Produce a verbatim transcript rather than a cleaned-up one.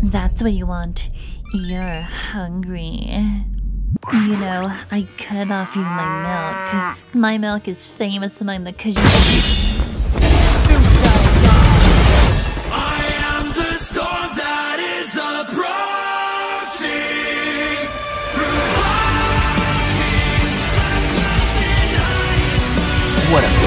That's what you want. You're hungry. You know, I could offer you my milk. My milk is famous among the Khajiit. I am the storm that is approaching. What a